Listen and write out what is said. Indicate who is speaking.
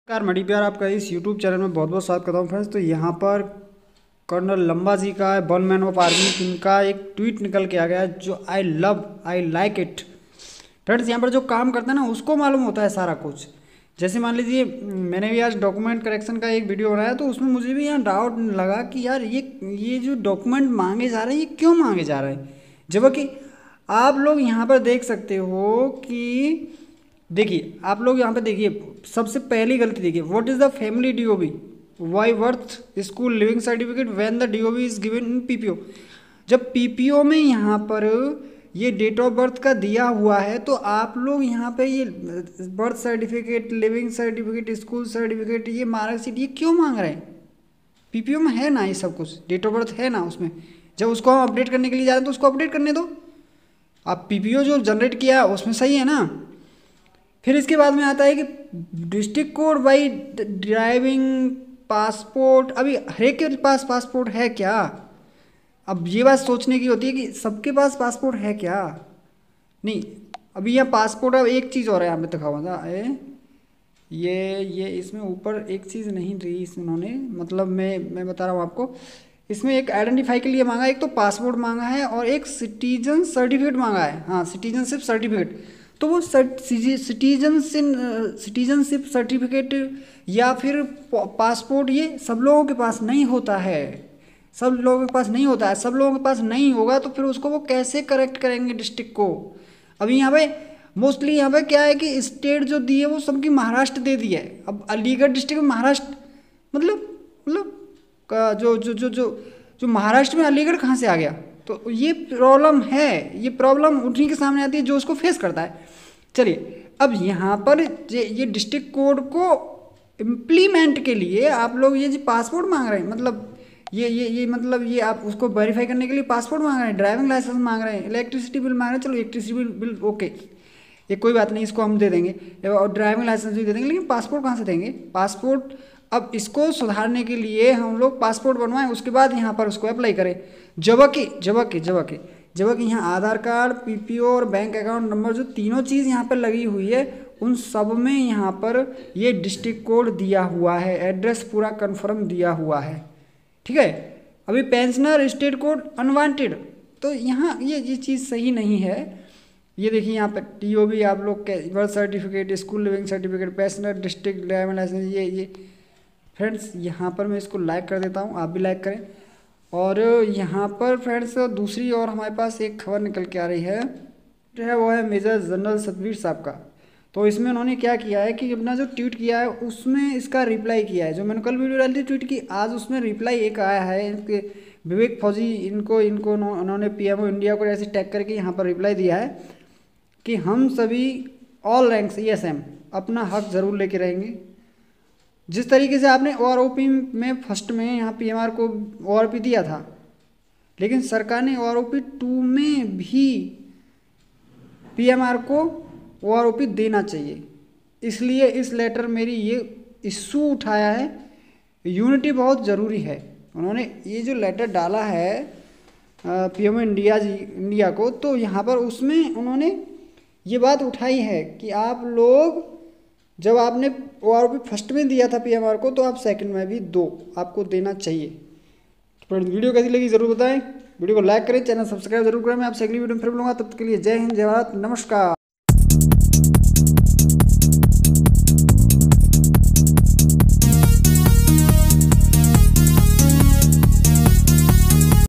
Speaker 1: नमस्कार, मणि प्यार आपका इस यूट्यूब चैनल में बहुत बहुत स्वागत करता हूँ फ्रेंड्स। तो यहाँ पर कर्नल लंबा जी का वन मैन ऑफ आर्मी इनका एक ट्वीट निकल के आ गया है जो आई लाइक इट। फ्रेंड्स यहाँ पर जो काम करता है ना उसको मालूम होता है सारा कुछ। जैसे मान लीजिए मैंने भी आज डॉक्यूमेंट करेक्शन का एक वीडियो बनाया तो उसमें मुझे भी यहाँ डाउट लगा कि यार ये जो डॉक्यूमेंट मांगे जा रहे हैं ये क्यों मांगे जा रहे हैं, जबकि आप लोग यहाँ पर देख सकते हो कि देखिए आप लोग यहाँ पे देखिए सबसे पहली गलती देखिए, what is the family DOB why worth school living certificate when the DOB is given in PPO. जब पीपीओ में यहाँ पर ये डेट ऑफ बर्थ का दिया हुआ है तो आप लोग यहाँ पे ये birth certificate, living certificate, school certificate, ये मार्कशीट ये क्यों मांग रहे हैं? पीपीओ में है ना ये सब कुछ, डेट ऑफ बर्थ है ना उसमें। जब उसको हम अपडेट करने के लिए जा रहे हैं तो उसको अपडेट करने दो। आप पीपीओ जो जनरेट किया है उसमें सही है ना। फिर इसके बाद में आता है कि district code by driving passport. अभी हर एक के पास पासपोर्ट है क्या? अब ये बात सोचने की होती है कि सबके पास पासपोर्ट है क्या? नहीं, अभी यहाँ पासपोर्ट। अब एक चीज़ और है यहाँ पे दिखा हुआ था ये इसमें ऊपर एक चीज़ नहीं दी इसमें उन्होंने, मतलब मैं बता रहा हूँ आपको। इसमें एक आइडेंटिफाई के लिए मांगा है, एक तो पासपोर्ट मांगा है और एक सिटीजन सर्टिफिकेट मांगा है। हाँ, सिटीजनशिप सर्टिफिकेट। तो वो सिटीजनशिप सर्टिफिकेट या फिर पासपोर्ट ये सब लोगों के पास नहीं होता है। सब लोगों के पास नहीं होता है। सब लोगों के पास नहीं होगा तो फिर उसको वो कैसे करेक्ट करेंगे डिस्ट्रिक्ट को? अभी यहाँ पे मोस्टली यहाँ पे क्या है कि स्टेट जो दी है वो सबकी महाराष्ट्र दे दी है। अब अलीगढ़ डिस्ट्रिक्ट में महाराष्ट्र मतलब जो जो जो जो जो महाराष्ट्र में अलीगढ़ कहाँ से आ गया? तो ये प्रॉब्लम है, ये प्रॉब्लम उन्हीं के सामने आती है जो उसको फेस करता है। चलिए, अब यहाँ पर ये डिस्ट्रिक्ट कोड को इम्प्लीमेंट के लिए आप लोग ये जो पासपोर्ट मांग रहे हैं, मतलब ये मतलब ये आप उसको वेरीफाई करने के लिए पासपोर्ट मांग रहे हैं, ड्राइविंग लाइसेंस मांग रहे हैं, इलेक्ट्रिसिटी बिल मांग रहे हैं। चलो इलेक्ट्रिसिटी बिल ओके, ये कोई बात नहीं, इसको हम दे देंगे और ड्राइविंग लाइसेंस भी दे देंगे, लेकिन पासपोर्ट कहाँ से देंगे? पासपोर्ट अब इसको सुधारने के लिए हम लोग पासपोर्ट बनवाएं, उसके बाद यहाँ पर उसको अप्लाई करें। जबकि यहाँ आधार कार्ड, पीपीओ और बैंक अकाउंट नंबर जो तीनों चीज़ यहाँ पर लगी हुई है उन सब में यहाँ पर ये डिस्ट्रिक्ट कोड दिया हुआ है, एड्रेस पूरा कन्फर्म दिया हुआ है। ठीक है, अभी पेंशनर स्टेट कोड अनवांटेड, तो यहाँ ये चीज़ सही नहीं है। ये देखिए यहाँ पर टीओबी आप लोग के birth certificate, school living certificate, pensioner, district driving licence, ये फ्रेंड्स यहाँ पर मैं इसको लाइक कर देता हूँ, आप भी लाइक करें। और यहाँ पर फ्रेंड्स दूसरी और हमारे पास एक खबर निकल के आ रही है, जो है वो है मेजर जनरल सतवीर साहब का। तो इसमें उन्होंने क्या किया है कि अपना जो ट्वीट किया है उसमें इसका रिप्लाई किया है। जो मैंने कल वीडियो डाली थी ट्वीट की, आज उसमें रिप्लाई एक आया है। इनके विवेक फौजी इनको उन्होंने पीएमओ इंडिया को ऐसे टैग करके यहाँ पर रिप्लाई दिया है कि हम सभी ऑल रैंक्स ESM अपना हक ज़रूर लेके रहेंगे। जिस तरीके से आपने OROP में फर्स्ट में यहाँ PMR को ORP दिया था, लेकिन सरकार ने OROP 2 में भी PMR को OROP देना चाहिए। इसलिए इस लेटर मेरी ये इशू उठाया है, यूनिटी बहुत ज़रूरी है। उन्होंने ये जो लेटर डाला है पीएमओ इंडिया को, तो यहाँ पर उसमें उन्होंने ये बात उठाई है कि आप लोग जब आपने ORP फर्स्ट में दिया था PMR को तो आप सेकंड में भी दो, आपको देना चाहिए। तो वीडियो कैसी लगी ज़रूर बताएं, वीडियो को लाइक करें, चैनल सब्सक्राइब जरूर करें। मैं आपसे अगली वीडियो में फिर मिलूंगा, तब तक के लिए जय हिंद, जय भारत, नमस्कार।